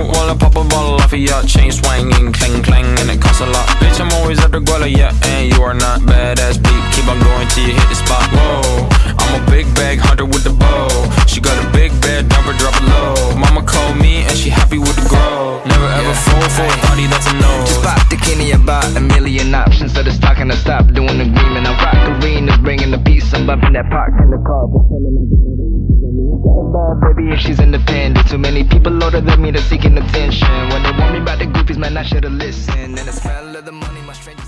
wanna pop a bottle off of ya. Chain swinging, clang clang, and it costs a lot. Bitch, I'm always after Guala, yeah, and you are not badass beat. Keep on going till you hit the spot. Whoa, I'm a big bag hunter with the bow. She got a big bed, drop it low. Mama called me and she happy with the grow. Never ever fall for a thotty, that's a no. Just pop the Kenny about a million options. So the stock and I stop doing the agreement. I rock arenas, bringing the peace. I'm bumping that park in the car, pretending I got a bad baby if she's independent. Too many people older than me, they're seeking attention. When they want me about the goofies, man, I should've listened. And the smell of the money, my stranger.